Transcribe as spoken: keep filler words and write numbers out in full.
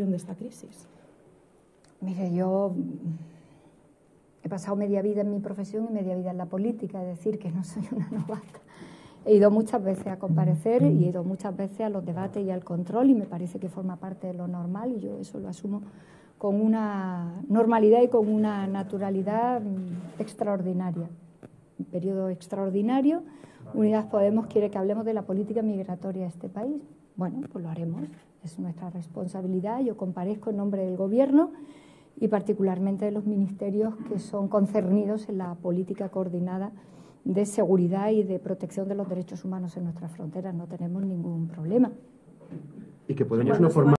gestión de esta crisis? Mire, yo he pasado media vida en mi profesión y media vida en la política, es decir, que no soy una novata. He ido muchas veces a comparecer y he ido muchas veces a los debates y al control, y me parece que forma parte de lo normal, y yo eso lo asumo con una normalidad y con una naturalidad extraordinaria. Un periodo extraordinario. Unidas Podemos quiere que hablemos de la política migratoria de este país. Bueno, pues lo haremos. Es nuestra responsabilidad. Yo comparezco en nombre del Gobierno y particularmente de los ministerios que son concernidos en la política coordinada de seguridad y de protección de los derechos humanos en nuestras fronteras. No tenemos ningún problema. Y que podemos no formar